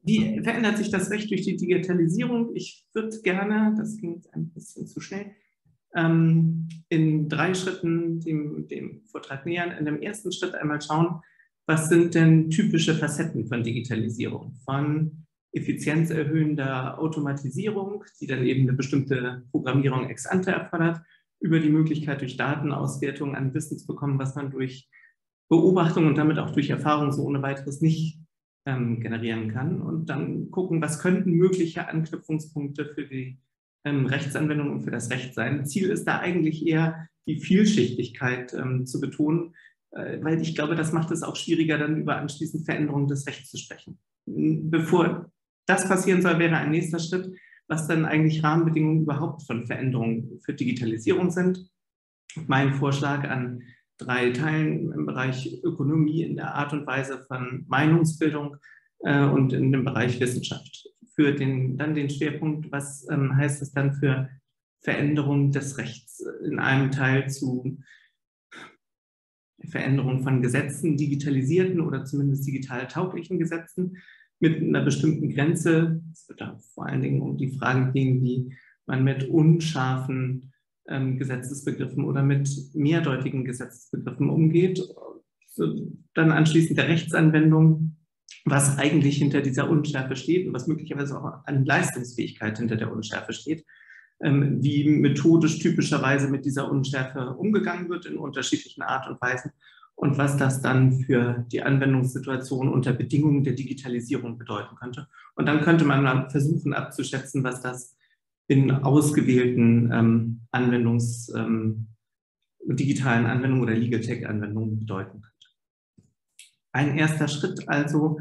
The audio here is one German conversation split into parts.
Wie verändert sich das Recht durch die Digitalisierung? Ich würde gerne, das ging jetzt ein bisschen zu schnell, in 3 Schritten dem Vortrag nähern. In dem ersten Schritt einmal schauen, was sind denn typische Facetten von Digitalisierung? Von effizienzerhöhender Automatisierung, die dann eben eine bestimmte Programmierung ex ante erfordert, über die Möglichkeit, durch Datenauswertung an Wissen zu bekommen, was man durch Beobachtung und damit auch durch Erfahrung so ohne weiteres nicht generieren kann. Und dann gucken, was könnten mögliche Anknüpfungspunkte für die Rechtsanwendung und für das Recht sein. Ziel ist da eigentlich eher, die Vielschichtigkeit zu betonen, weil ich glaube, das macht es auch schwieriger, dann über anschließend Veränderungen des Rechts zu sprechen. Bevor das passieren soll, wäre ein nächster Schritt, was dann eigentlich Rahmenbedingungen überhaupt von Veränderungen für Digitalisierung sind. Mein Vorschlag an 3 Teilen im Bereich Ökonomie, in der Art und Weise von Meinungsbildung und in dem Bereich Wissenschaft. Für dann den Schwerpunkt, was heißt es dann für Veränderung des Rechts? In einem Teil zu Veränderung von Gesetzen, digitalisierten oder zumindest digital tauglichen Gesetzen mit einer bestimmten Grenze. Es wird da vor allen Dingen um die Fragen gehen, wie man mit unscharfen Gesetzesbegriffen oder mit mehrdeutigen Gesetzesbegriffen umgeht. Dann anschließend der Rechtsanwendung, was eigentlich hinter dieser Unschärfe steht und was möglicherweise auch an Leistungsfähigkeit hinter der Unschärfe steht, wie methodisch typischerweise mit dieser Unschärfe umgegangen wird in unterschiedlichen Art und Weisen und was das dann für die Anwendungssituation unter Bedingungen der Digitalisierung bedeuten könnte. Und dann könnte man mal versuchen abzuschätzen, was das in ausgewählten digitalen Anwendungen oder Legal Tech-Anwendungen bedeuten könnte. Ein erster Schritt also,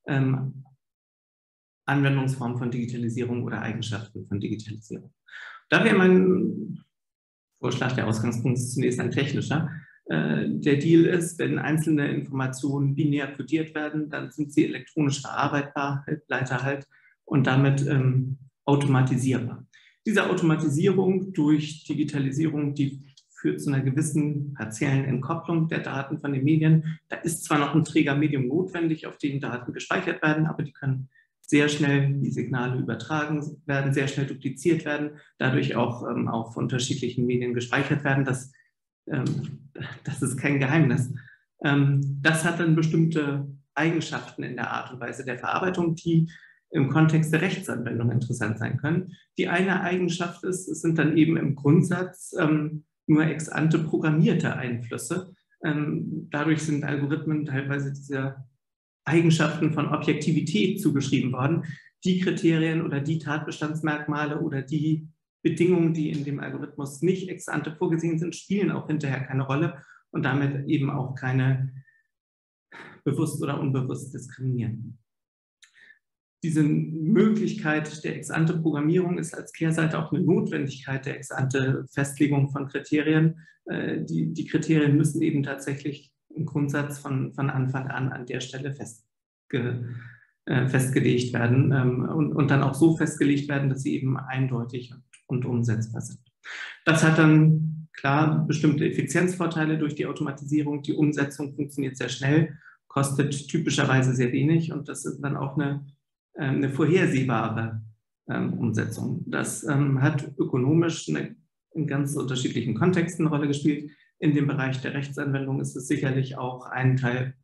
Anwendungsform von Digitalisierung oder Eigenschaften von Digitalisierung. Da wäre mein Vorschlag, der Ausgangspunkt ist zunächst ein technischer. Der Deal ist, wenn einzelne Informationen binär kodiert werden, dann sind sie elektronisch verarbeitbar, Halbleiter halt, und damit automatisierbar. Diese Automatisierung durch Digitalisierung, die führt zu einer gewissen partiellen Entkopplung der Daten von den Medien. Da ist zwar noch ein Trägermedium notwendig, auf dem Daten gespeichert werden, aber die können sehr schnell die Signale übertragen werden, sehr schnell dupliziert werden, dadurch auch auf unterschiedlichen Medien gespeichert werden. Das ist kein Geheimnis. Das hat dann bestimmte Eigenschaften in der Art und Weise der Verarbeitung, die im Kontext der Rechtsanwendung interessant sein können. Die eine Eigenschaft ist, es sind dann eben im Grundsatz nur ex ante programmierte Einflüsse. Dadurch sind Algorithmen teilweise diese Eigenschaften von Objektivität zugeschrieben worden. Die Kriterien oder die Tatbestandsmerkmale oder die Bedingungen, die in dem Algorithmus nicht ex ante vorgesehen sind, spielen auch hinterher keine Rolle und damit eben auch keine bewusst oder unbewusst diskriminieren. Diese Möglichkeit der ex ante Programmierung ist als Kehrseite auch eine Notwendigkeit der ex ante Festlegung von Kriterien. Die Kriterien müssen eben tatsächlich im Grundsatz von Anfang an der Stelle festgelegt werden und dann auch so festgelegt werden, dass sie eben eindeutig und umsetzbar sind. Das hat dann klar bestimmte Effizienzvorteile durch die Automatisierung. Die Umsetzung funktioniert sehr schnell, kostet typischerweise sehr wenig und das ist dann auch eine vorhersehbare Umsetzung. Das hat ökonomisch in ganz unterschiedlichen Kontexten eine Rolle gespielt. In dem Bereich der Rechtsanwendung ist es sicherlich auch ein Teil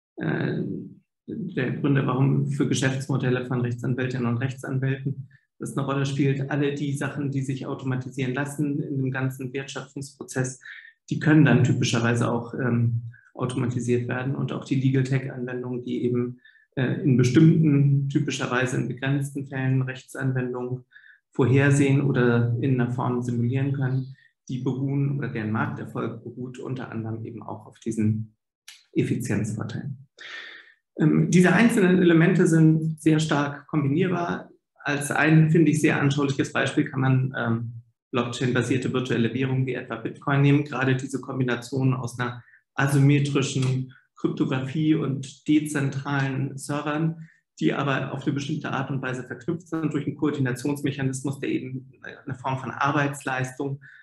der Gründe, warum für Geschäftsmodelle von Rechtsanwältinnen und Rechtsanwälten das eine Rolle spielt. Alle die Sachen, die sich automatisieren lassen in dem ganzen Wertschöpfungsprozess, die können dann typischerweise auch automatisiert werden und auch die Legal Tech-Anwendungen, die eben in bestimmten, typischerweise in begrenzten Fällen Rechtsanwendungen vorhersehen oder in einer Form simulieren können, die beruhen oder deren Markterfolg beruht unter anderem eben auch auf diesen Effizienzvorteilen. Diese einzelnen Elemente sind sehr stark kombinierbar. Als ein, finde ich, sehr anschauliches Beispiel kann man Blockchain-basierte virtuelle Währungen wie etwa Bitcoin nehmen. Gerade diese Kombination aus einer asymmetrischen Kryptographie und dezentralen Servern, die aber auf eine bestimmte Art und Weise verknüpft sind durch einen Koordinationsmechanismus, der eben eine Form von Arbeitsleistung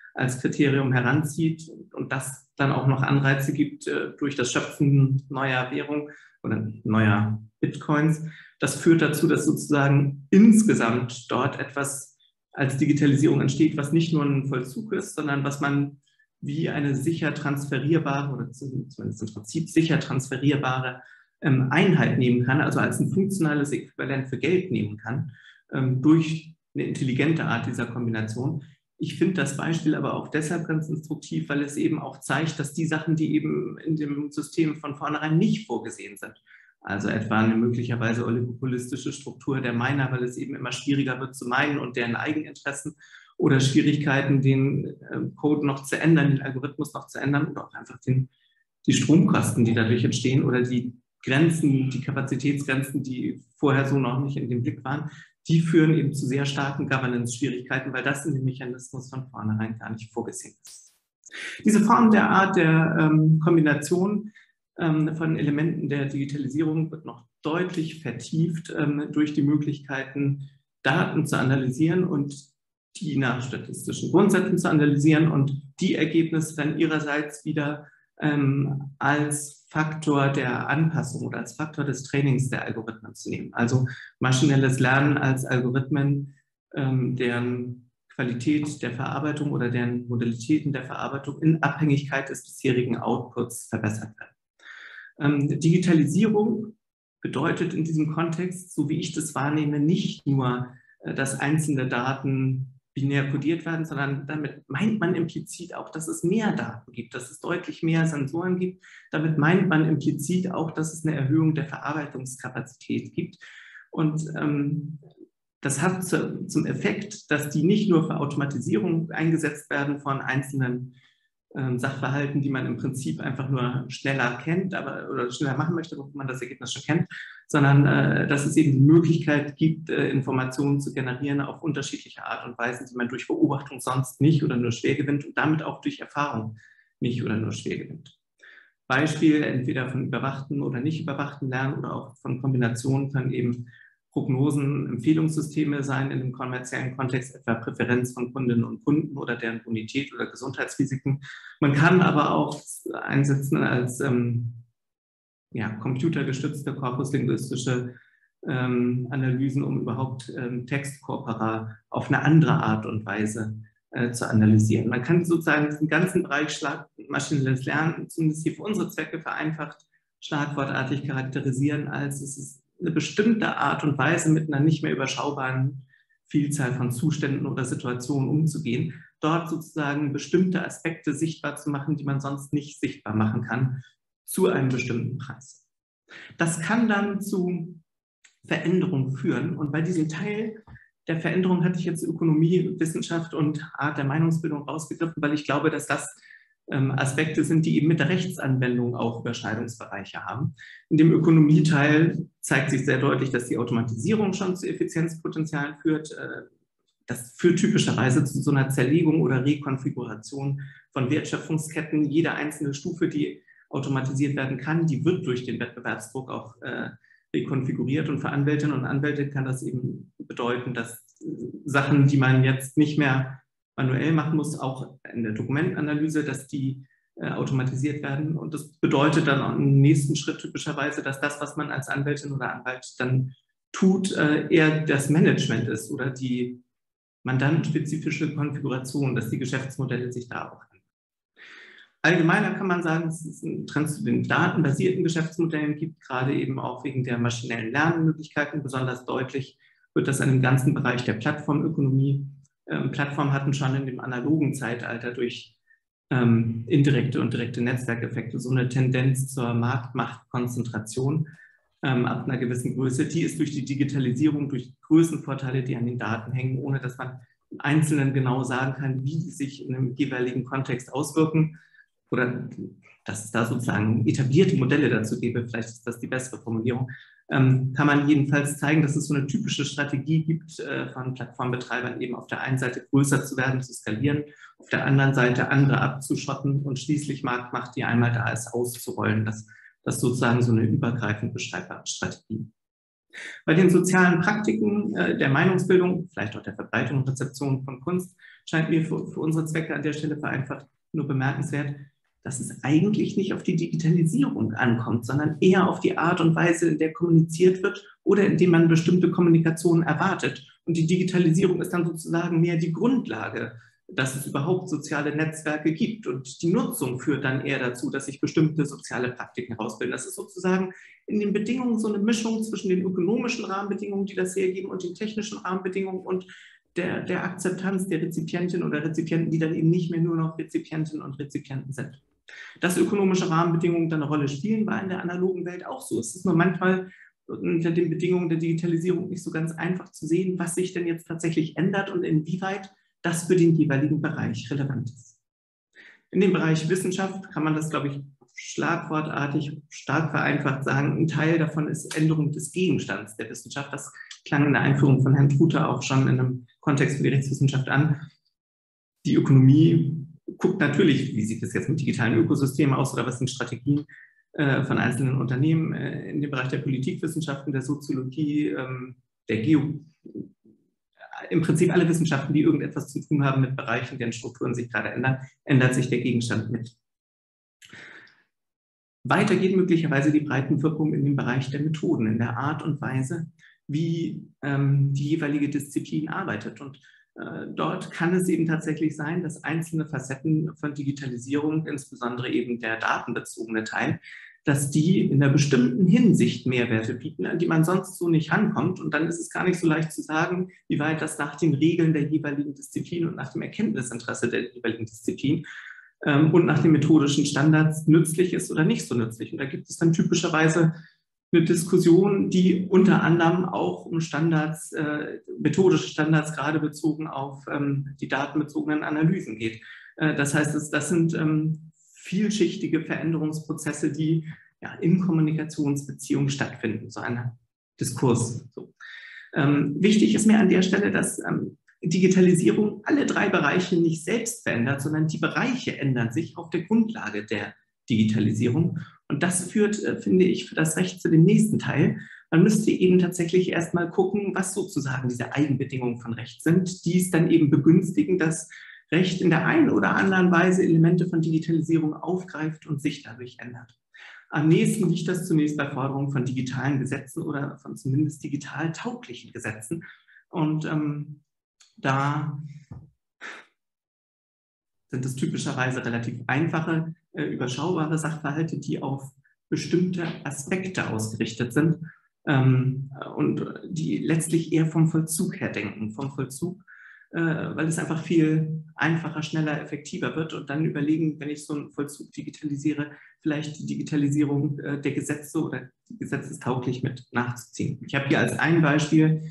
als Kriterium heranzieht und das dann auch noch Anreize gibt durch das Schöpfen neuer Währung oder neuer Bitcoins. Das führt dazu, dass sozusagen insgesamt dort etwas als Digitalisierung entsteht, was nicht nur ein Vollzug ist, sondern was man wie eine sicher transferierbare oder zumindest im Prinzip sicher transferierbare Einheit nehmen kann, also als ein funktionales Äquivalent für Geld nehmen kann, durch eine intelligente Art dieser Kombination. Ich finde das Beispiel aber auch deshalb ganz instruktiv, weil es eben auch zeigt, dass die Sachen, die eben in dem System von vornherein nicht vorgesehen sind, also etwa eine möglicherweise oligopolistische Struktur der Miner, weil es eben immer schwieriger wird zu meinen und deren Eigeninteressen oder Schwierigkeiten, den Code noch zu ändern, den Algorithmus noch zu ändern oder auch einfach die Stromkosten, die dadurch entstehen oder die Grenzen, die Kapazitätsgrenzen, die vorher so noch nicht in dem Blick waren, die führen eben zu sehr starken Governance-Schwierigkeiten, weil das in dem Mechanismus von vornherein gar nicht vorgesehen ist. Diese Form der Art der Kombination von Elementen der Digitalisierung wird noch deutlich vertieft durch die Möglichkeiten, Daten zu analysieren und die nach statistischen Grundsätzen zu analysieren und die Ergebnisse dann ihrerseits wieder als Faktor der Anpassung oder als Faktor des Trainings der Algorithmen zu nehmen. Also maschinelles Lernen als Algorithmen, deren Qualität der Verarbeitung oder deren Modalitäten der Verarbeitung in Abhängigkeit des bisherigen Outputs verbessert werden. Digitalisierung bedeutet in diesem Kontext, so wie ich das wahrnehme, nicht nur, dass einzelne Daten binär kodiert werden, sondern damit meint man implizit auch, dass es mehr Daten gibt, dass es deutlich mehr Sensoren gibt. Damit meint man implizit auch, dass es eine Erhöhung der Verarbeitungskapazität gibt. Und das hat zum Effekt, dass die nicht nur für Automatisierung eingesetzt werden von einzelnen Sachverhalten, die man im Prinzip einfach nur schneller kennt, oder schneller machen möchte, wo man das Ergebnis schon kennt, sondern dass es eben die Möglichkeit gibt, Informationen zu generieren auf unterschiedliche Art und Weise, die man durch Beobachtung sonst nicht oder nur schwer gewinnt und damit auch durch Erfahrung nicht oder nur schwer gewinnt. Beispiel entweder von überwachten oder nicht überwachten Lernen oder auch von Kombinationen können eben Prognosen, Empfehlungssysteme sein in dem kommerziellen Kontext, etwa Präferenz von Kundinnen und Kunden oder deren Bonität oder Gesundheitsrisiken. Man kann aber auch einsetzen als computergestützte korpuslinguistische Analysen, um überhaupt Textkorpora auf eine andere Art und Weise zu analysieren. Man kann sozusagen diesen ganzen Bereich maschinelles Lernen, zumindest hier für unsere Zwecke vereinfacht, schlagwortartig charakterisieren, als es ist eine bestimmte Art und Weise mit einer nicht mehr überschaubaren Vielzahl von Zuständen oder Situationen umzugehen, dort sozusagen bestimmte Aspekte sichtbar zu machen, die man sonst nicht sichtbar machen kann, zu einem bestimmten Preis. Das kann dann zu Veränderungen führen und bei diesem Teil der Veränderung hatte ich jetzt Ökonomie, Wissenschaft und Art der Meinungsbildung rausgegriffen, weil ich glaube, dass das Aspekte sind, die eben mit der Rechtsanwendung auch Überschneidungsbereiche haben. In dem Ökonomieteil zeigt sich sehr deutlich, dass die Automatisierung schon zu Effizienzpotenzialen führt. Das führt typischerweise zu so einer Zerlegung oder Rekonfiguration von Wertschöpfungsketten. Jede einzelne Stufe, die automatisiert werden kann, die wird durch den Wettbewerbsdruck auch rekonfiguriert. Und für Anwältinnen und Anwälte kann das eben bedeuten, dass Sachen, die man jetzt nicht mehr manuell machen muss, auch in der Dokumentenanalyse, dass die automatisiert werden. Und das bedeutet dann im nächsten Schritt typischerweise, dass das, was man als Anwältin oder Anwalt dann tut, eher das Management ist oder die mandantenspezifische Konfiguration, dass die Geschäftsmodelle sich da auch ändern. Allgemeiner kann man sagen, dass es einen Trend zu den datenbasierten Geschäftsmodellen gibt, gerade eben auch wegen der maschinellen Lernmöglichkeiten. Besonders deutlich wird das an dem ganzen Bereich der Plattformökonomie. Plattformen hatten schon in dem analogen Zeitalter durch indirekte und direkte Netzwerkeffekte so eine Tendenz zur Marktmachtkonzentration ab einer gewissen Größe. Die ist durch die Digitalisierung, durch Größenvorteile, die an den Daten hängen, ohne dass man im Einzelnen genau sagen kann, wie sie sich in einem jeweiligen Kontext auswirken oder dass es da sozusagen etablierte Modelle dazu gäbe, vielleicht ist das die bessere Formulierung, kann man jedenfalls zeigen, dass es so eine typische Strategie gibt von Plattformbetreibern, eben auf der einen Seite größer zu werden, zu skalieren, auf der anderen Seite andere abzuschotten und schließlich Marktmacht, die einmal da ist, auszurollen. Das ist sozusagen so eine übergreifend beschreibbare Strategie. Bei den sozialen Praktiken der Meinungsbildung, vielleicht auch der Verbreitung und Rezeption von Kunst, scheint mir für unsere Zwecke an der Stelle vereinfacht nur bemerkenswert, dass es eigentlich nicht auf die Digitalisierung ankommt, sondern eher auf die Art und Weise, in der kommuniziert wird oder indem man bestimmte Kommunikation erwartet. Und die Digitalisierung ist dann sozusagen mehr die Grundlage, dass es überhaupt soziale Netzwerke gibt. Und die Nutzung führt dann eher dazu, dass sich bestimmte soziale Praktiken herausbilden. Das ist sozusagen in den Bedingungen so eine Mischung zwischen den ökonomischen Rahmenbedingungen, die das hergeben, und den technischen Rahmenbedingungen und der Akzeptanz der Rezipientin oder Rezipienten, die dann eben nicht mehr nur noch Rezipientinnen und Rezipienten sind. Dass ökonomische Rahmenbedingungen dann eine Rolle spielen, war in der analogen Welt auch so. Es ist nur manchmal unter den Bedingungen der Digitalisierung nicht so ganz einfach zu sehen, was sich denn jetzt tatsächlich ändert und inwieweit das für den jeweiligen Bereich relevant ist. In dem Bereich Wissenschaft kann man das, glaube ich, schlagwortartig stark vereinfacht sagen. Ein Teil davon ist Änderung des Gegenstands der Wissenschaft. Das klang in der Einführung von Herrn Trute auch schon in einem Kontext für die Rechtswissenschaft an. Die Ökonomie guckt natürlich, wie sieht es jetzt mit digitalen Ökosystemen aus oder was sind Strategien von einzelnen Unternehmen in dem Bereich der Politikwissenschaften, der Soziologie, der im Prinzip alle Wissenschaften, die irgendetwas zu tun haben mit Bereichen, deren Strukturen sich gerade ändern, ändert sich der Gegenstand mit. Weiter geht möglicherweise die Breitenwirkung in dem Bereich der Methoden, in der Art und Weise, wie die jeweilige Disziplin arbeitet. Und dort kann es eben tatsächlich sein, dass einzelne Facetten von Digitalisierung, insbesondere eben der datenbezogene Teil, dass die in einer bestimmten Hinsicht Mehrwerte bieten, an die man sonst so nicht rankommt. Und dann ist es gar nicht so leicht zu sagen, wie weit das nach den Regeln der jeweiligen Disziplin und nach dem Erkenntnisinteresse der jeweiligen Disziplin und nach den methodischen Standards nützlich ist oder nicht so nützlich. Und da gibt es dann typischerweise eine Diskussion, die unter anderem auch um Standards, methodische Standards, gerade bezogen auf die datenbezogenen Analysen geht. Das heißt, das sind vielschichtige Veränderungsprozesse, die ja, in Kommunikationsbeziehungen stattfinden, so ein Diskurs. So. Wichtig ist mir an der Stelle, dass Digitalisierung alle drei Bereiche nicht selbst verändert, sondern die Bereiche ändern sich auf der Grundlage der Digitalisierung. Und das führt, finde ich, für das Recht zu dem nächsten Teil. Man müsste eben tatsächlich erstmal gucken, was sozusagen diese Eigenbedingungen von Recht sind, die es dann eben begünstigen, dass Recht in der einen oder anderen Weise Elemente von Digitalisierung aufgreift und sich dadurch ändert. Am nächsten liegt das zunächst bei Forderungen von digitalen Gesetzen oder von zumindest digital tauglichen Gesetzen. Und da sind es typischerweise relativ einfache, überschaubare Sachverhalte, die auf bestimmte Aspekte ausgerichtet sind und die letztlich eher vom Vollzug her denken, vom Vollzug, weil es einfach viel einfacher, schneller, effektiver wird und dann überlegen, wenn ich so einen Vollzug digitalisiere, vielleicht die Digitalisierung der Gesetze oder die gesetzestauglich mit nachzuziehen. Ich habe hier als ein Beispiel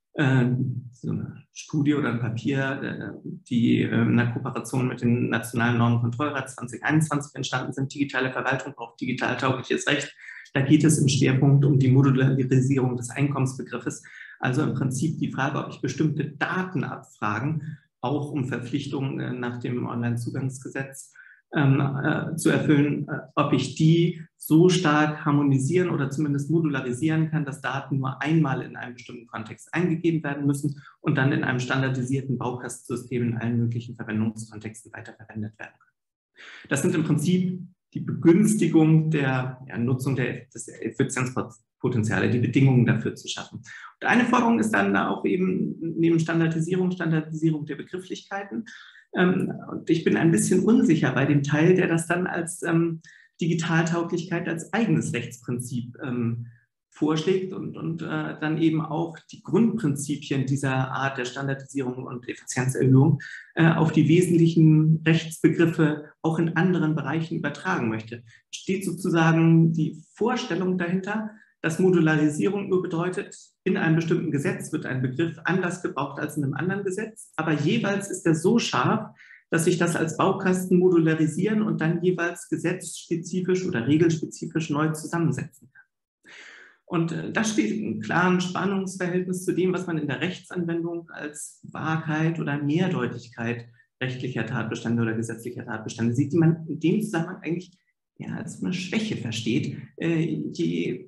so eine Studie oder ein Papier, die in einer Kooperation mit dem Nationalen Normenkontrollrat 2021 entstanden sind. Digitale Verwaltung braucht digital taugliches Recht. Da geht es im Schwerpunkt um die Modularisierung des Einkommensbegriffes. Also im Prinzip die Frage, ob ich bestimmte Datenabfragen, auch um Verpflichtungen nach dem Onlinezugangsgesetz zu erfüllen, ob ich die so stark harmonisieren oder zumindest modularisieren kann, dass Daten nur einmal in einem bestimmten Kontext eingegeben werden müssen und dann in einem standardisierten Baukastensystem in allen möglichen Verwendungskontexten weiterverwendet werden können. Das sind im Prinzip die Begünstigung der Nutzung des Effizienzpotenziale, die Bedingungen dafür zu schaffen. Und eine Forderung ist dann auch eben neben Standardisierung der Begrifflichkeiten. Und ich bin ein bisschen unsicher bei dem Teil, der das dann als Digitaltauglichkeit als eigenes Rechtsprinzip vorschlägt und dann eben auch die Grundprinzipien dieser Art der Standardisierung und Effizienzerhöhung auf die wesentlichen Rechtsbegriffe auch in anderen Bereichen übertragen möchte. Steht sozusagen die Vorstellung dahinter, dass Modularisierung nur bedeutet, in einem bestimmten Gesetz wird ein Begriff anders gebraucht als in einem anderen Gesetz, aber jeweils ist er so scharf, dass ich das als Baukasten modularisieren und dann jeweils gesetzsspezifisch oder regelspezifisch neu zusammensetzen kann. Und das steht im klaren Spannungsverhältnis zu dem, was man in der Rechtsanwendung als Wahrheit oder Mehrdeutigkeit rechtlicher Tatbestände oder gesetzlicher Tatbestände sieht, die man in dem Zusammenhang eigentlich als eine Schwäche versteht. Je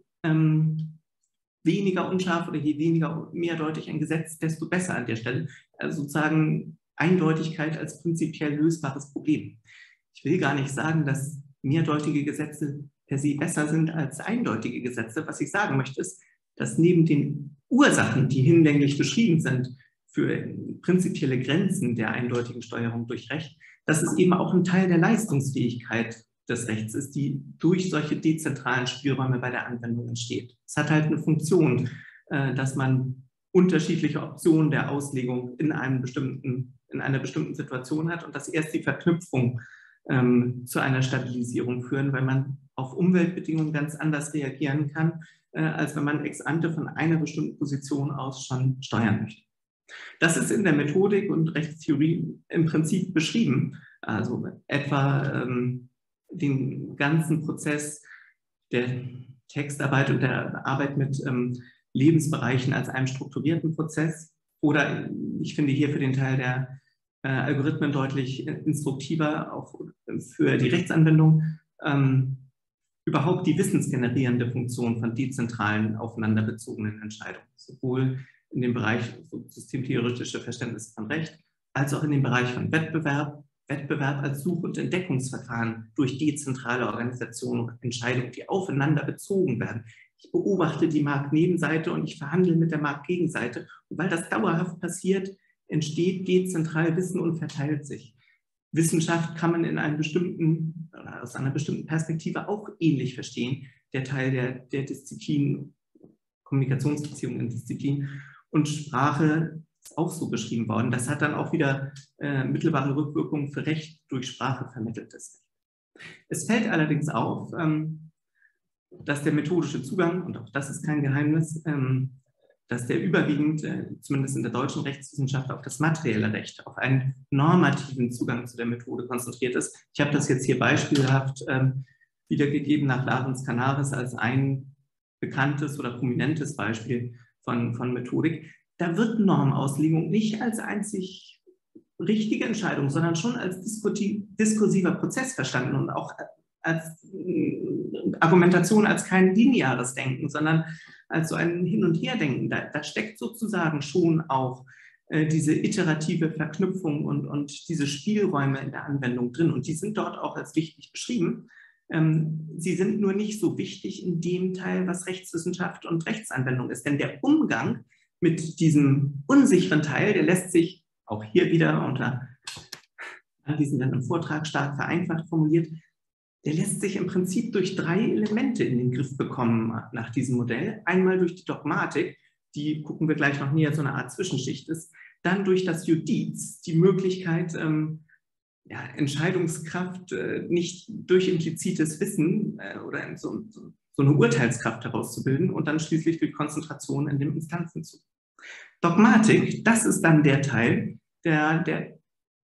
weniger unscharf oder je weniger mehrdeutig ein Gesetz, desto besser an der Stelle. Also sozusagen Eindeutigkeit als prinzipiell lösbares Problem. Ich will gar nicht sagen, dass mehrdeutige Gesetze per se besser sind als eindeutige Gesetze. Was ich sagen möchte, ist, dass neben den Ursachen, die hinlänglich beschrieben sind, für prinzipielle Grenzen der eindeutigen Steuerung durch Recht, dass es eben auch ein Teil der Leistungsfähigkeit des Rechts ist, die durch solche dezentralen Spielräume bei der Anwendung entsteht. Es hat halt eine Funktion, dass man unterschiedliche Optionen der Auslegung in einer bestimmten Situation hat und dass erst die Verknüpfung zu einer Stabilisierung führen, weil man auf Umweltbedingungen ganz anders reagieren kann, als wenn man ex ante von einer bestimmten Position aus schon steuern möchte. Das ist in der Methodik und Rechtstheorie im Prinzip beschrieben, also etwa den ganzen Prozess der Textarbeit und der Arbeit mit Lebensbereichen als einem strukturierten Prozess. Oder ich finde hier für den Teil der Algorithmen deutlich instruktiver, auch für die Rechtsanwendung, überhaupt die wissensgenerierende Funktion von dezentralen, aufeinanderbezogenen Entscheidungen, sowohl in dem Bereich systemtheoretische Verständnis von Recht, als auch in dem Bereich von Wettbewerb als Such- und Entdeckungsverfahren durch dezentrale Organisationen und Entscheidungen, die aufeinander bezogen werden. Ich beobachte die Marktnebenseite und ich verhandle mit der Marktgegenseite. Und weil das dauerhaft passiert, entsteht dezentral Wissen und verteilt sich. Wissenschaft kann man in einem bestimmten, aus einer bestimmten Perspektive auch ähnlich verstehen, der Teil der Disziplin, Kommunikationsbeziehungen in Disziplin. Und Sprache ist auch so beschrieben worden. Das hat dann auch wieder mittelbare Rückwirkungen für Recht durch Sprache vermitteltes Recht. Es fällt allerdings auf, dass der methodische Zugang, und auch das ist kein Geheimnis, dass der überwiegend, zumindest in der deutschen Rechtswissenschaft, auf das materielle Recht, auf einen normativen Zugang zu der Methode konzentriert ist. Ich habe das jetzt hier beispielhaft wiedergegeben nach Larens Canaris als ein bekanntes oder prominentes Beispiel von Methodik. Da wird Normauslegung nicht als einzig richtige Entscheidung, sondern schon als diskursiver Prozess verstanden und auch als Argumentation, als kein lineares Denken, sondern als so ein Hin- und Herdenken. Da steckt sozusagen schon auch diese iterative Verknüpfung und diese Spielräume in der Anwendung drin. Und die sind dort auch als wichtig beschrieben. Sie sind nur nicht so wichtig in dem Teil, was Rechtswissenschaft und Rechtsanwendung ist. Denn der Umgang mit diesem unsicheren Teil, der lässt sich auch hier wieder unter Anwesenden im Vortrag stark vereinfacht formuliert, der lässt sich im Prinzip durch 3 Elemente in den Griff bekommen nach diesem Modell. Einmal durch die Dogmatik, die gucken wir gleich noch näher, so eine Art Zwischenschicht ist. Dann durch das Judiz, die Möglichkeit, Entscheidungskraft nicht durch implizites Wissen oder so eine Urteilskraft herauszubilden und dann schließlich durch Konzentration in dem Instanzenzug. Dogmatik, das ist dann der Teil, der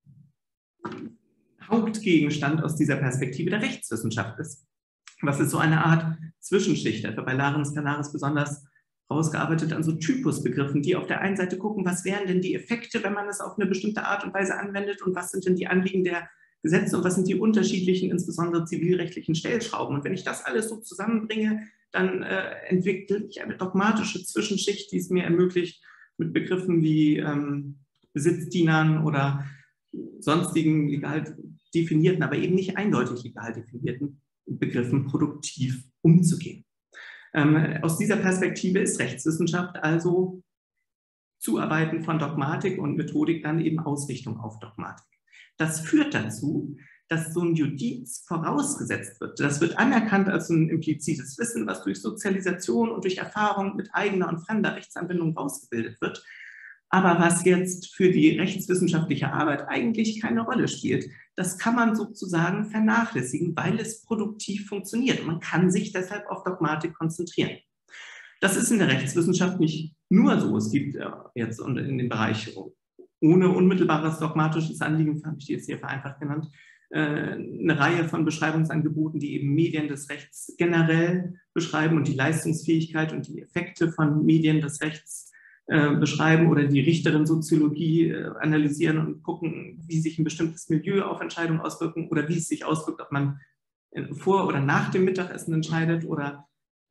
Hauptgegenstand aus dieser Perspektive der Rechtswissenschaft ist. Was ist so eine Art Zwischenschicht, etwa bei Larens Canaris besonders rausgearbeitet an so Typusbegriffen, die auf der einen Seite gucken, was wären denn die Effekte, wenn man es auf eine bestimmte Art und Weise anwendet und was sind denn die Anliegen der Gesetze und was sind die unterschiedlichen, insbesondere zivilrechtlichen Stellschrauben. Und wenn ich das alles so zusammenbringe, dann entwickle ich eine dogmatische Zwischenschicht, die es mir ermöglicht, mit Begriffen wie Besitzdienern oder sonstigen legal definierten, aber eben nicht eindeutig legal definierten Begriffen produktiv umzugehen. Aus dieser Perspektive ist Rechtswissenschaft also Zuarbeiten von Dogmatik und Methodik dann eben Ausrichtung auf Dogmatik. Das führt dazu, dass so ein Judiz vorausgesetzt wird. Das wird anerkannt als ein implizites Wissen, was durch Sozialisation und durch Erfahrung mit eigener und fremder Rechtsanwendung ausgebildet wird, aber was jetzt für die rechtswissenschaftliche Arbeit eigentlich keine Rolle spielt. Das kann man sozusagen vernachlässigen, weil es produktiv funktioniert. Und man kann sich deshalb auf Dogmatik konzentrieren. Das ist in der Rechtswissenschaft nicht nur so. Es gibt jetzt in dem Bereich ohne unmittelbares dogmatisches Anliegen, habe ich die jetzt hier vereinfacht genannt, eine Reihe von Beschreibungsangeboten, die eben Medien des Rechts generell beschreiben und die Leistungsfähigkeit und die Effekte von Medien des Rechts beschreiben oder die Richterin-Soziologie analysieren und gucken, wie sich ein bestimmtes Milieu auf Entscheidungen auswirken oder wie es sich auswirkt, ob man vor oder nach dem Mittagessen entscheidet oder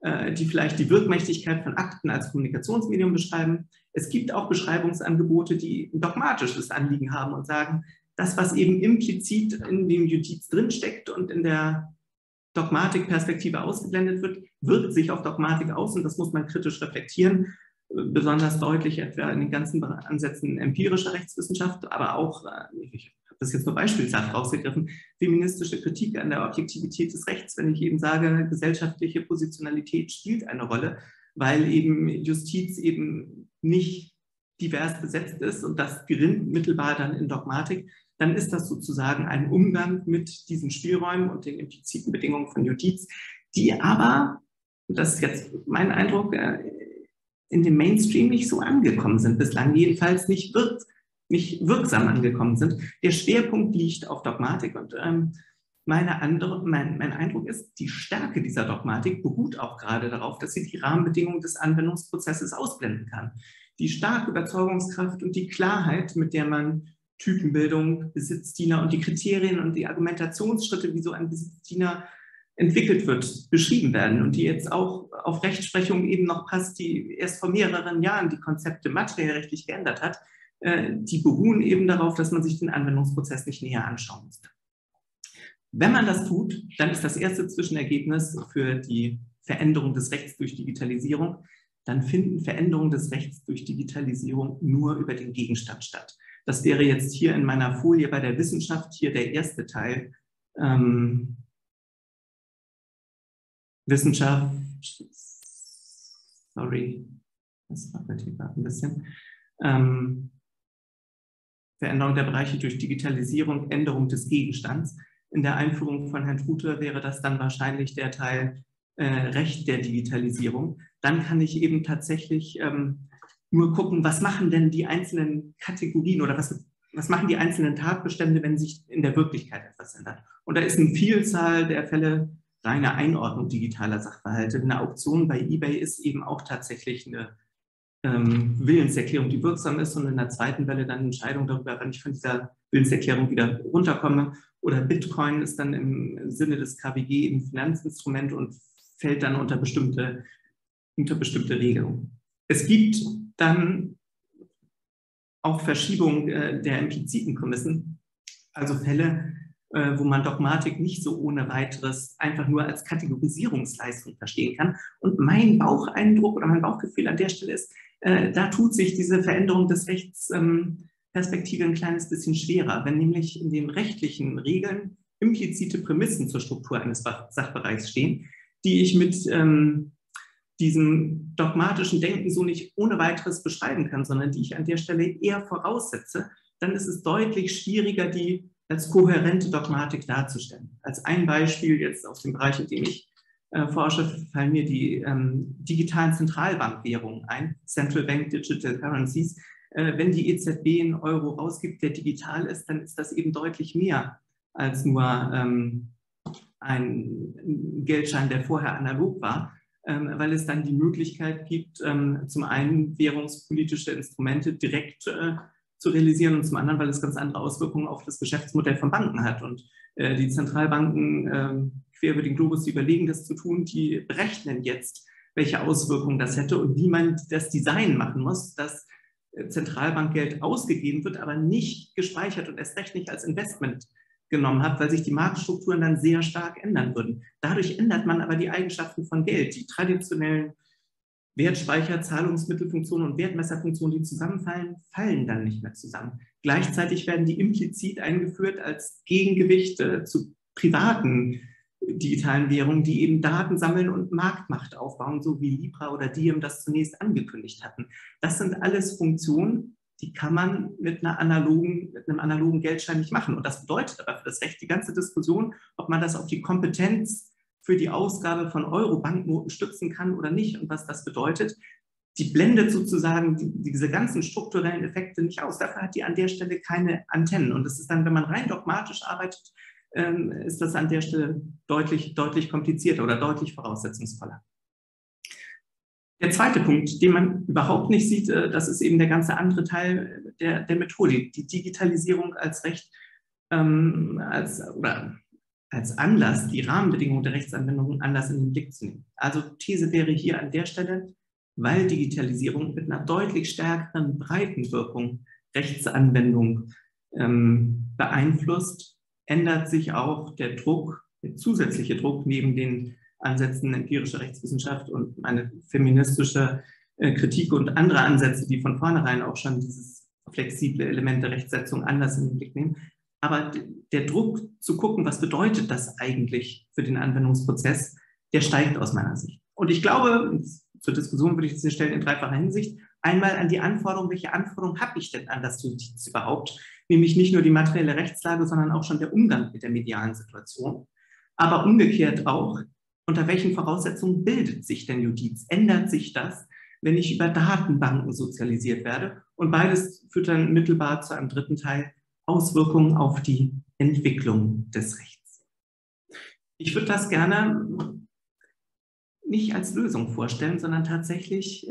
die vielleicht die Wirkmächtigkeit von Akten als Kommunikationsmedium beschreiben. Es gibt auch Beschreibungsangebote, die ein dogmatisches Anliegen haben und sagen, das, was eben implizit in dem Judiz drinsteckt und in der Dogmatikperspektive ausgeblendet wird, wirkt sich auf Dogmatik aus und das muss man kritisch reflektieren, besonders deutlich etwa in den ganzen Ansätzen empirischer Rechtswissenschaft, aber auch, ich habe das jetzt nur beispielshaft rausgegriffen, feministische Kritik an der Objektivität des Rechts, wenn ich eben sage, gesellschaftliche Positionalität spielt eine Rolle, weil eben Justiz eben nicht divers besetzt ist und das gerinnt mittelbar dann in Dogmatik, dann ist das sozusagen ein Umgang mit diesen Spielräumen und den impliziten Bedingungen von Judiz, die aber, das ist jetzt mein Eindruck, in dem Mainstream nicht so angekommen sind, bislang jedenfalls nicht wirksam angekommen sind. Der Schwerpunkt liegt auf Dogmatik und mein Eindruck ist, die Stärke dieser Dogmatik beruht auch gerade darauf, dass sie die Rahmenbedingungen des Anwendungsprozesses ausblenden kann. Die starke Überzeugungskraft und die Klarheit, mit der man Typenbildung, Besitzdiener und die Kriterien und die Argumentationsschritte, wie so ein Besitzdiener entwickelt wird, beschrieben werden und die jetzt auch auf Rechtsprechung eben noch passt, die erst vor mehreren Jahren die Konzepte materiellrechtlich geändert hat, die beruhen eben darauf, dass man sich den Anwendungsprozess nicht näher anschauen muss. Wenn man das tut, dann ist das erste Zwischenergebnis für die Veränderung des Rechts durch Digitalisierung, dann finden Veränderungen des Rechts durch Digitalisierung nur über den Gegenstand statt. Das wäre jetzt hier in meiner Folie bei der Wissenschaft, hier der erste Teil. Wissenschaft, sorry, das war hier gerade ein bisschen. Veränderung der Bereiche durch Digitalisierung, Änderung des Gegenstands. In der Einführung von Herrn Trute wäre das dann wahrscheinlich der Teil Recht der Digitalisierung. Dann kann ich eben tatsächlich nur gucken, was machen denn die einzelnen Kategorien oder was machen die einzelnen Tatbestände, wenn sich in der Wirklichkeit etwas ändert. Und da ist eine Vielzahl der Fälle reine Einordnung digitaler Sachverhalte. Eine Auktion bei eBay ist eben auch tatsächlich eine Willenserklärung, die wirksam ist und in der zweiten Welle dann eine Entscheidung darüber, wann ich von dieser Willenserklärung wieder runterkomme. Oder Bitcoin ist dann im Sinne des KWG ein Finanzinstrument und fällt dann unter bestimmte Regelungen. Es gibt dann auch Verschiebung der impliziten Prämissen, also Fälle, wo man Dogmatik nicht so ohne weiteres einfach nur als Kategorisierungsleistung verstehen kann. Und mein Baucheindruck oder mein Bauchgefühl an der Stelle ist, da tut sich diese Veränderung des Rechts Perspektive ein kleines bisschen schwerer, wenn nämlich in den rechtlichen Regeln implizite Prämissen zur Struktur eines Sachbereichs stehen, die ich mit diesem dogmatischen Denken so nicht ohne weiteres beschreiben kann, sondern die ich an der Stelle eher voraussetze, dann ist es deutlich schwieriger, die als kohärente Dogmatik darzustellen. Als ein Beispiel jetzt aus dem Bereich, in dem ich forsche, fallen mir die digitalen Zentralbankwährungen ein, Central Bank Digital Currencies. Wenn die EZB einen Euro ausgibt, der digital ist, dann ist das eben deutlich mehr als nur ein Geldschein, der vorher analog war, weil es dann die Möglichkeit gibt, zum einen währungspolitische Instrumente direkt zu realisieren und zum anderen, weil es ganz andere Auswirkungen auf das Geschäftsmodell von Banken hat. Und die Zentralbanken quer über den Globus, die überlegen, das zu tun, die berechnen jetzt, welche Auswirkungen das hätte und wie man das Design machen muss, dass Zentralbankgeld ausgegeben wird, aber nicht gespeichert und erst recht nicht als Investment genommen hat, weil sich die Marktstrukturen dann sehr stark ändern würden. Dadurch ändert man aber die Eigenschaften von Geld. Die traditionellen Wertspeicher, Zahlungsmittelfunktionen und Wertmesserfunktionen, die zusammenfallen, fallen dann nicht mehr zusammen. Gleichzeitig werden die implizit eingeführt als Gegengewicht zu privaten digitalen Währungen, die eben Daten sammeln und Marktmacht aufbauen, so wie Libra oder Diem das zunächst angekündigt hatten. Das sind alles Funktionen, die kann man mit einem analogen Geldschein nicht machen. Und das bedeutet aber für das Recht die ganze Diskussion, ob man das auf die Kompetenz für die Ausgabe von Euro-Banknoten stützen kann oder nicht und was das bedeutet, die blendet sozusagen diese ganzen strukturellen Effekte nicht aus. Dafür hat die an der Stelle keine Antennen. Und das ist dann, wenn man rein dogmatisch arbeitet, ist das an der Stelle deutlich komplizierter oder deutlich voraussetzungsvoller. Der zweite Punkt, den man überhaupt nicht sieht, das ist eben der ganze andere Teil der Methodik, die Digitalisierung als Recht, oder als Anlass, die Rahmenbedingungen der Rechtsanwendung Anlass in den Blick zu nehmen. Also These wäre hier an der Stelle, weil Digitalisierung mit einer deutlich stärkeren Breitenwirkung Rechtsanwendung beeinflusst, ändert sich auch der Druck, der zusätzliche Druck neben den Ansätzen empirischer Rechtswissenschaft und eine feministische Kritik und andere Ansätze, die von vornherein auch schon dieses flexible Element der Rechtsetzung anders in den Blick nehmen. Aber der Druck zu gucken, was bedeutet das eigentlich für den Anwendungsprozess, der steigt aus meiner Sicht. Und ich glaube, zur Diskussion würde ich das stellen in dreifacher Hinsicht. Einmal an die Anforderung, welche Anforderungen habe ich denn an das Justiz überhaupt? Nämlich nicht nur die materielle Rechtslage, sondern auch schon der Umgang mit der medialen Situation. Aber umgekehrt auch, unter welchen Voraussetzungen bildet sich denn Judiz? Ändert sich das, wenn ich über Datenbanken sozialisiert werde? Und beides führt dann mittelbar zu einem dritten Teil, Auswirkungen auf die Entwicklung des Rechts. Ich würde das gerne nicht als Lösung vorstellen, sondern tatsächlich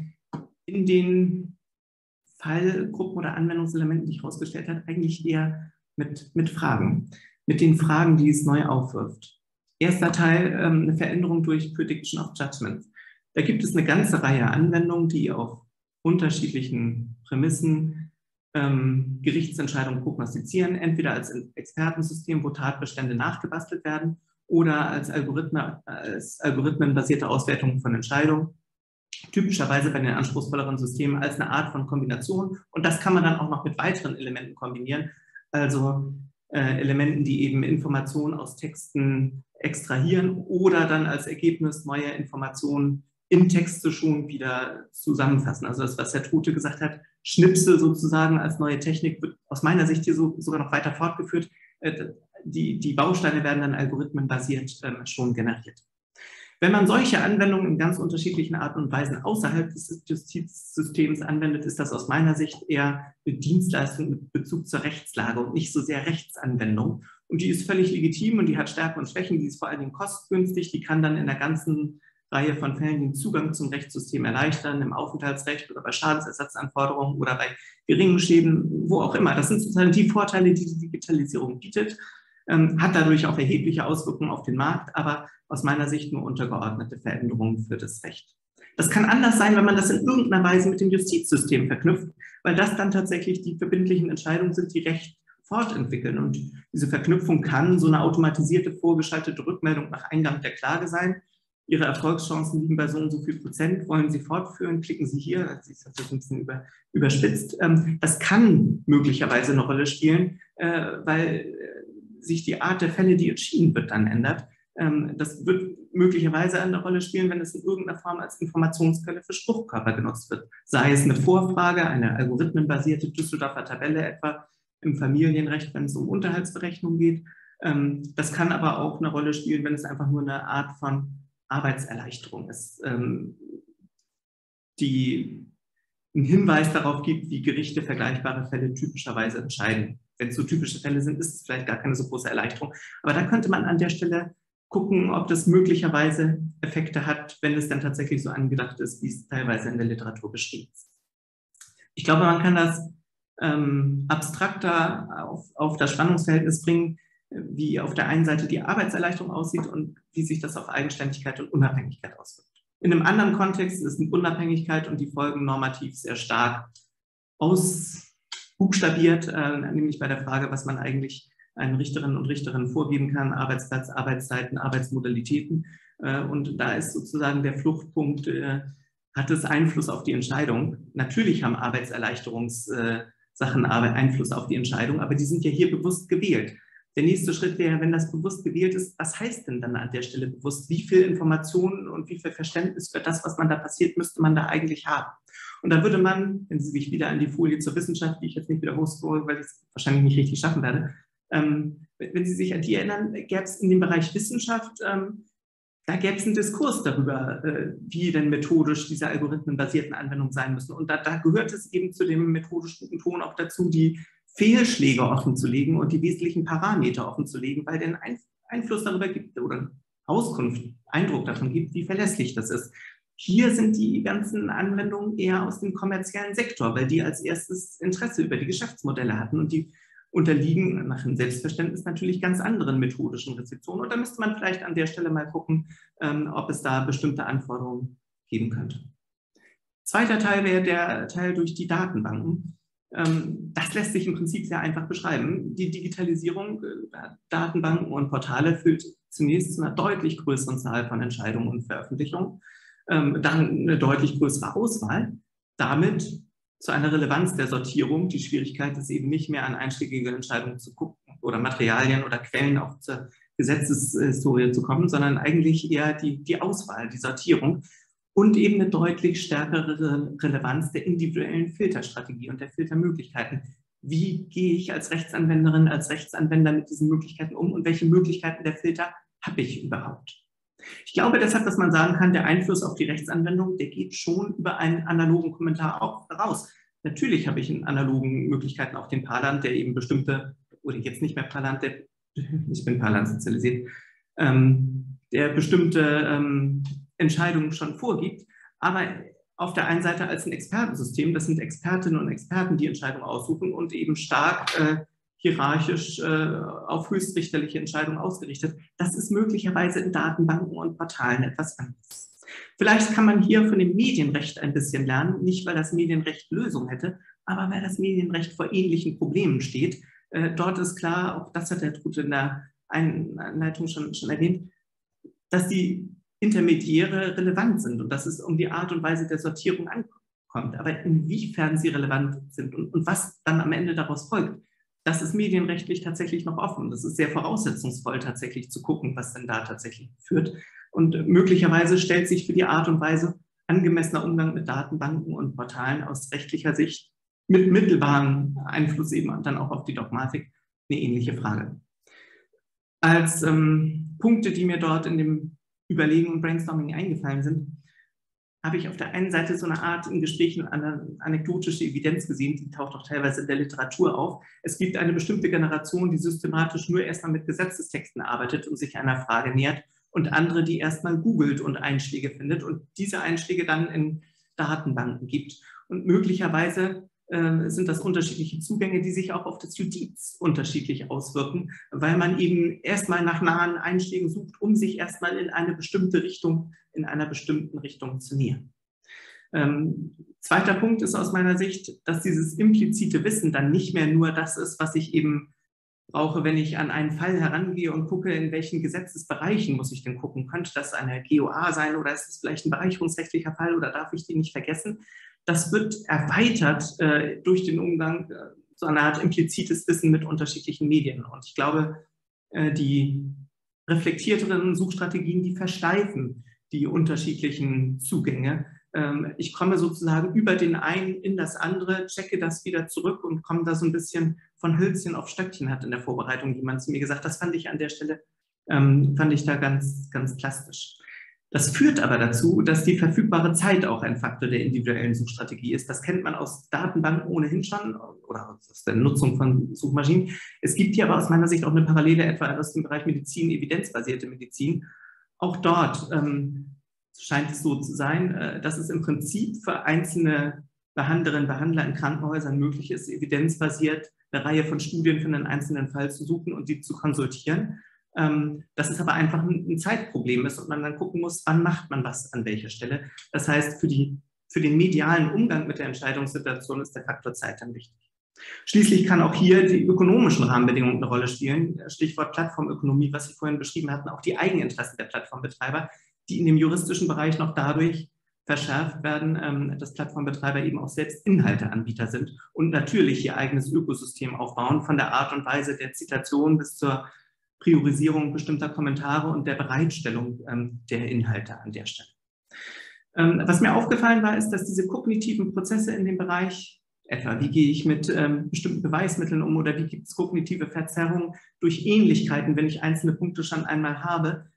in den Fallgruppen oder Anwendungselementen, die ich herausgestellt habe, eigentlich eher mit Fragen, mit den Fragen, die es neu aufwirft. Erster Teil, eine Veränderung durch Prediction of Judgment. Da gibt es eine ganze Reihe Anwendungen, die auf unterschiedlichen Prämissen Gerichtsentscheidungen prognostizieren, entweder als Expertensystem, wo Tatbestände nachgebastelt werden, oder als algorithmenbasierte Auswertung von Entscheidungen, typischerweise bei den anspruchsvolleren Systemen als eine Art von Kombination. Und das kann man dann auch noch mit weiteren Elementen kombinieren, also Elementen, die eben Informationen aus Texten extrahieren oder dann als Ergebnis neue Informationen im Texte schon wieder zusammenfassen. Also das, was Herr Trute gesagt hat, Schnipsel sozusagen als neue Technik, wird aus meiner Sicht hier sogar noch weiter fortgeführt. Die Bausteine werden dann algorithmenbasiert schon generiert. Wenn man solche Anwendungen in ganz unterschiedlichen Arten und Weisen außerhalb des Justizsystems anwendet, ist das aus meiner Sicht eher eine Dienstleistung mit Bezug zur Rechtslage und nicht so sehr Rechtsanwendung. Und die ist völlig legitim und die hat Stärken und Schwächen, die ist vor allen Dingen kostengünstig, die kann dann in der ganzen Reihe von Fällen den Zugang zum Rechtssystem erleichtern, im Aufenthaltsrecht oder bei Schadensersatzanforderungen oder bei geringen Schäden, wo auch immer. Das sind sozusagen die Vorteile, die die Digitalisierung bietet, hat dadurch auch erhebliche Auswirkungen auf den Markt, aber aus meiner Sicht nur untergeordnete Veränderungen für das Recht. Das kann anders sein, wenn man das in irgendeiner Weise mit dem Justizsystem verknüpft, weil das dann tatsächlich die verbindlichen Entscheidungen sind, die Recht fortentwickeln. Und diese Verknüpfung kann so eine automatisierte, vorgeschaltete Rückmeldung nach Eingang der Klage sein. Ihre Erfolgschancen liegen bei so und so viel Prozent, wollen Sie fortführen, klicken Sie hier, ich habe das ein bisschen überspitzt. Das kann möglicherweise eine Rolle spielen, weil sich die Art der Fälle, die entschieden wird, dann ändert. Das wird möglicherweise eine Rolle spielen, wenn es in irgendeiner Form als Informationsquelle für Spruchkörper genutzt wird. Sei es eine Vorfrage, eine algorithmenbasierte Düsseldorfer Tabelle etwa im Familienrecht, wenn es um Unterhaltsberechnung geht. Das kann aber auch eine Rolle spielen, wenn es einfach nur eine Art von Arbeitserleichterung ist, die einen Hinweis darauf gibt, wie Gerichte vergleichbare Fälle typischerweise entscheiden. Wenn es so typische Fälle sind, ist es vielleicht gar keine so große Erleichterung. Aber da könnte man an der Stelle gucken, ob das möglicherweise Effekte hat, wenn es dann tatsächlich so angedacht ist, wie es teilweise in der Literatur beschrieben ist. Ich glaube, man kann das abstrakter auf das Spannungsverhältnis bringen, wie auf der einen Seite die Arbeitserleichterung aussieht und wie sich das auf Eigenständigkeit und Unabhängigkeit auswirkt. In einem anderen Kontext ist die Unabhängigkeit und die Folgen normativ sehr stark ausbuchstabiert, nämlich bei der Frage, was man eigentlich einen Richterinnen und Richtern vorgeben kann, Arbeitsplatz, Arbeitszeiten, Arbeitsmodalitäten. Und da ist sozusagen der Fluchtpunkt, hat es Einfluss auf die Entscheidung. Natürlich haben Arbeitserleichterungssachen Einfluss auf die Entscheidung, aber die sind ja hier bewusst gewählt. Der nächste Schritt wäre, wenn das bewusst gewählt ist, was heißt denn dann an der Stelle bewusst? Wie viel Informationen und wie viel Verständnis für das, was man da passiert, müsste man da eigentlich haben? Und da würde man, wenn Sie sich wieder an die Folie zur Wissenschaft, die ich jetzt nicht wieder hochscrolle, weil ich es wahrscheinlich nicht richtig schaffen werde, wenn Sie sich an die erinnern, gäbe es in dem Bereich Wissenschaft, da gäbe es einen Diskurs darüber, wie denn methodisch diese algorithmenbasierten Anwendungen sein müssen. Und da gehört es eben zu dem methodisch guten Ton auch dazu, die Fehlschläge offen zu legen und die wesentlichen Parameter offen zu legen, weil der Einfluss darüber gibt oder Auskunft, Eindruck davon gibt, wie verlässlich das ist. Hier sind die ganzen Anwendungen eher aus dem kommerziellen Sektor, weil die als erstes Interesse über die Geschäftsmodelle hatten und unterliegen nach dem Selbstverständnis natürlich ganz anderen methodischen Restriktionen. Und da müsste man vielleicht an der Stelle mal gucken, ob es da bestimmte Anforderungen geben könnte. Zweiter Teil wäre der Teil durch die Datenbanken. Das lässt sich im Prinzip sehr einfach beschreiben. Die Digitalisierung Datenbanken und Portale führt zunächst zu einer deutlich größeren Zahl von Entscheidungen und Veröffentlichungen, dann eine deutlich größere Auswahl, damit zu einer Relevanz der Sortierung. Die Schwierigkeit ist eben nicht mehr an einschlägige Entscheidungen zu gucken oder Materialien oder Quellen auch zur Gesetzeshistorie zu kommen, sondern eigentlich eher die Auswahl, die Sortierung und eben eine deutlich stärkere Relevanz der individuellen Filterstrategie und der Filtermöglichkeiten. Wie gehe ich als Rechtsanwenderin, als Rechtsanwender mit diesen Möglichkeiten um und welche Möglichkeiten der Filter habe ich überhaupt? Ich glaube deshalb, dass man sagen kann, der Einfluss auf die Rechtsanwendung, der geht schon über einen analogen Kommentar auch raus. Natürlich habe ich in analogen Möglichkeiten auch den Parlant, der eben bestimmte, oder jetzt nicht mehr Parlant, ich bin Parlant sozialisiert, der bestimmte Entscheidungen schon vorgibt, aber auf der einen Seite als ein Expertensystem, das sind Expertinnen und Experten, die Entscheidungen aussuchen und eben stark hierarchisch auf höchstrichterliche Entscheidungen ausgerichtet. Das ist möglicherweise in Datenbanken und Portalen etwas anderes. Vielleicht kann man hier von dem Medienrecht ein bisschen lernen, nicht weil das Medienrecht Lösung hätte, aber weil das Medienrecht vor ähnlichen Problemen steht. Dort ist klar, auch das hat der Trud in der Einleitung schon erwähnt, dass die Intermediäre relevant sind und dass es um die Art und Weise der Sortierung ankommt. Aber inwiefern sie relevant sind und was dann am Ende daraus folgt, das ist medienrechtlich tatsächlich noch offen. Das ist sehr voraussetzungsvoll, tatsächlich zu gucken, was denn da tatsächlich führt. Und möglicherweise stellt sich für die Art und Weise angemessener Umgang mit Datenbanken und Portalen aus rechtlicher Sicht mit mittelbarem Einfluss eben dann auch auf die Dogmatik eine ähnliche Frage. Als Punkte, die mir dort in dem Überlegen und Brainstorming eingefallen sind, habe ich auf der einen Seite so eine Art in Gesprächen eine anekdotische Evidenz gesehen, die taucht auch teilweise in der Literatur auf. Es gibt eine bestimmte Generation, die systematisch nur erstmal mit Gesetzestexten arbeitet und sich einer Frage nähert und andere, die erstmal googelt und Einschläge findet und diese Einschläge dann in Datenbanken gibt. Und möglicherweise sind das unterschiedliche Zugänge, die sich auch auf das Judiz unterschiedlich auswirken, weil man eben erstmal nach nahen Einschlägen sucht, um sich erstmal in eine bestimmte Richtung, in einer bestimmten Richtung zu nähern. Zweiter Punkt ist aus meiner Sicht, dass dieses implizite Wissen dann nicht mehr nur das ist, was ich eben brauche, wenn ich an einen Fall herangehe und gucke, in welchen Gesetzesbereichen muss ich denn gucken. Könnte das eine GOA sein oder ist es vielleicht ein bereicherungsrechtlicher Fall oder darf ich den nicht vergessen? Das wird erweitert durch den Umgang, so eine Art implizites Wissen mit unterschiedlichen Medien. Und ich glaube, die reflektierteren Suchstrategien, die versteifen die unterschiedlichen Zugänge. Ich komme sozusagen über den einen in das andere, checke das wieder zurück und komme da so ein bisschen von Hölzchen auf Stöckchen, hat in der Vorbereitung jemand zu mir gesagt. Das fand ich an der Stelle, fand ich da ganz, ganz plastisch. Das führt aber dazu, dass die verfügbare Zeit auch ein Faktor der individuellen Suchstrategie ist. Das kennt man aus Datenbanken ohnehin schon oder aus der Nutzung von Suchmaschinen. Es gibt hier aber aus meiner Sicht auch eine Parallele etwa aus dem Bereich Medizin, evidenzbasierte Medizin. Auch dort scheint es so zu sein, dass es im Prinzip für einzelne Behandlerinnen und Behandler in Krankenhäusern möglich ist, evidenzbasiert eine Reihe von Studien für einen einzelnen Fall zu suchen und die zu konsultieren. Dass es aber einfach ein Zeitproblem ist und man dann gucken muss, wann macht man was an welcher Stelle. Das heißt, für den medialen Umgang mit der Entscheidungssituation ist der Faktor Zeit dann wichtig. Schließlich kann auch hier die ökonomischen Rahmenbedingungen eine Rolle spielen. Stichwort Plattformökonomie, was Sie vorhin beschrieben hatten, auch die Eigeninteressen der Plattformbetreiber, die in dem juristischen Bereich noch dadurch verschärft werden, dass Plattformbetreiber eben auch selbst Inhalteanbieter sind und natürlich ihr eigenes Ökosystem aufbauen, von der Art und Weise der Zitation bis zur Priorisierung bestimmter Kommentare und der Bereitstellung der Inhalte an der Stelle. Was mir aufgefallen war, ist, dass diese kognitiven Prozesse in dem Bereich, etwa wie gehe ich mit bestimmten Beweismitteln um oder wie gibt es kognitive Verzerrungen durch Ähnlichkeiten, wenn ich einzelne Punkte schon einmal habe,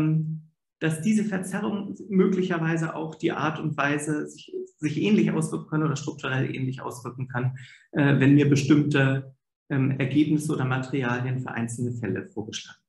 dass diese Verzerrung möglicherweise auch die Art und Weise sich ähnlich auswirken kann oder strukturell ähnlich auswirken kann, wenn mir bestimmte Ergebnisse oder Materialien für einzelne Fälle vorgeschlagen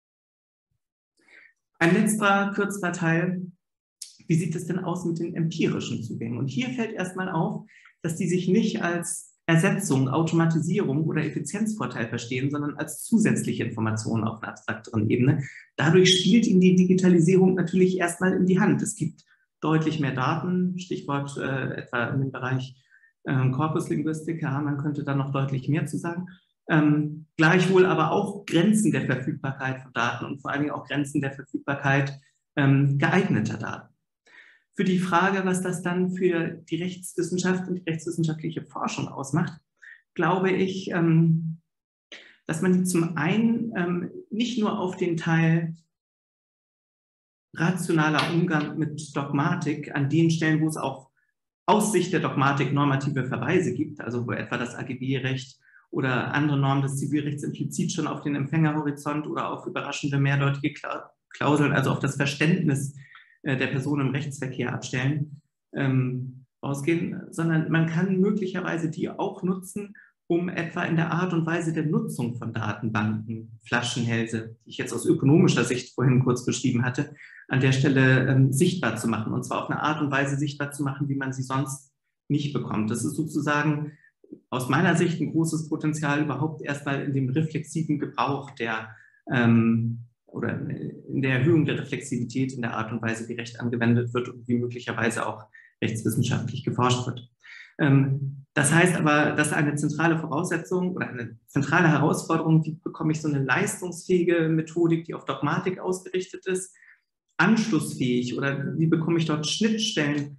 werden. Ein letzter, kürzerer Teil. Wie sieht es denn aus mit den empirischen Zugängen? Und hier fällt erstmal auf, dass die sich nicht als Ersetzung, Automatisierung oder Effizienzvorteil verstehen, sondern als zusätzliche Informationen auf einer abstrakteren Ebene. Dadurch spielt Ihnen die Digitalisierung natürlich erstmal in die Hand. Es gibt deutlich mehr Daten, Stichwort etwa in dem Bereich Korpuslinguistik, ja, man könnte da noch deutlich mehr zu sagen. Gleichwohl aber auch Grenzen der Verfügbarkeit von Daten und vor allen Dingen auch Grenzen der Verfügbarkeit geeigneter Daten. Für die Frage, was das dann für die Rechtswissenschaft und die rechtswissenschaftliche Forschung ausmacht, glaube ich, dass man die zum einen nicht nur auf den Teil rationaler Umgang mit Dogmatik an den Stellen, wo es auch aus Sicht der Dogmatik normative Verweise gibt, also wo etwa das AGB-Recht oder andere Normen des Zivilrechts implizit schon auf den Empfängerhorizont oder auf überraschende mehrdeutige Klauseln, also auf das Verständnis der Person im Rechtsverkehr abstellen, ausgehen, sondern man kann möglicherweise die auch nutzen, um etwa in der Art und Weise der Nutzung von Datenbanken, Flaschenhälse, die ich jetzt aus ökonomischer Sicht vorhin kurz beschrieben hatte, an der Stelle sichtbar zu machen. Und zwar auf eine Art und Weise sichtbar zu machen, wie man sie sonst nicht bekommt. Das ist sozusagen aus meiner Sicht ein großes Potenzial überhaupt erstmal in dem reflexiven Gebrauch der oder in der Erhöhung der Reflexivität in der Art und Weise, wie Recht angewendet wird und wie möglicherweise auch rechtswissenschaftlich geforscht wird. Das heißt aber, dass eine zentrale Voraussetzung oder eine zentrale Herausforderung, wie bekomme ich so eine leistungsfähige Methodik, die auf Dogmatik ausgerichtet ist, anschlussfähig oder wie bekomme ich dort Schnittstellen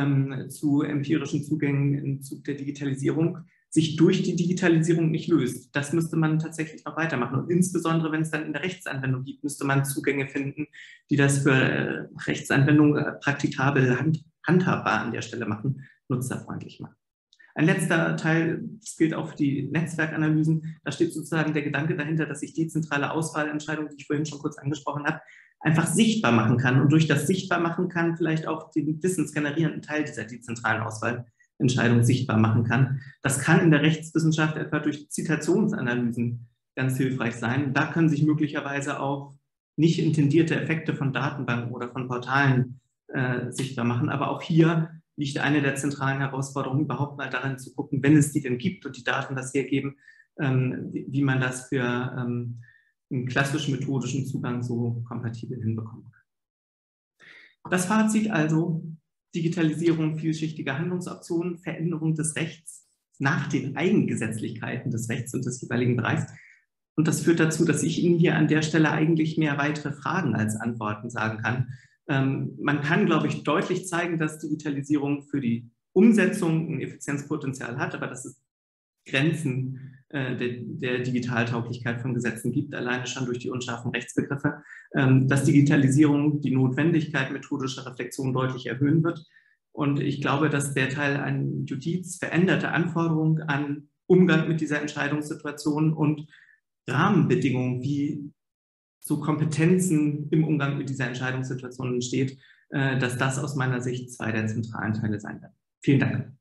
zu empirischen Zugängen im Zug der Digitalisierung, sich durch die Digitalisierung nicht löst. Das müsste man tatsächlich noch weitermachen. Und insbesondere, wenn es dann in der Rechtsanwendung gibt, müsste man Zugänge finden, die das für Rechtsanwendung praktikabel handhabbar an der Stelle machen, nutzerfreundlich machen. Ein letzter Teil, das gilt auch für die Netzwerkanalysen, da steht sozusagen der Gedanke dahinter, dass ich dezentrale Auswahlentscheidungen, die ich vorhin schon kurz angesprochen habe, einfach sichtbar machen kann und durch das sichtbar machen kann vielleicht auch den wissensgenerierenden Teil dieser dezentralen Auswahlentscheidung sichtbar machen kann. Das kann in der Rechtswissenschaft etwa durch Zitationsanalysen ganz hilfreich sein. Da können sich möglicherweise auch nicht intendierte Effekte von Datenbanken oder von Portalen sichtbar machen, aber auch hier liegt eine der zentralen Herausforderungen überhaupt mal darin zu gucken, wenn es die denn gibt und die Daten das hergeben, wie man das für einen klassischen methodischen Zugang so kompatibel hinbekommen kann. Das Fazit also: Digitalisierung vielschichtiger Handlungsoptionen, Veränderung des Rechts nach den Eigengesetzlichkeiten des Rechts und des jeweiligen Bereichs. Und das führt dazu, dass ich Ihnen hier an der Stelle eigentlich mehr weitere Fragen als Antworten sagen kann. Man kann, glaube ich, deutlich zeigen, dass Digitalisierung für die Umsetzung ein Effizienzpotenzial hat, aber dass es Grenzen der Digitaltauglichkeit von Gesetzen gibt, alleine schon durch die unscharfen Rechtsbegriffe, dass Digitalisierung die Notwendigkeit methodischer Reflexion deutlich erhöhen wird. Und ich glaube, dass der Teil an Judiz veränderte Anforderungen an Umgang mit dieser Entscheidungssituation und Rahmenbedingungen, wie zu Kompetenzen im Umgang mit dieser Entscheidungssituation entsteht, dass das aus meiner Sicht zwei der zentralen Teile sein werden. Vielen Dank.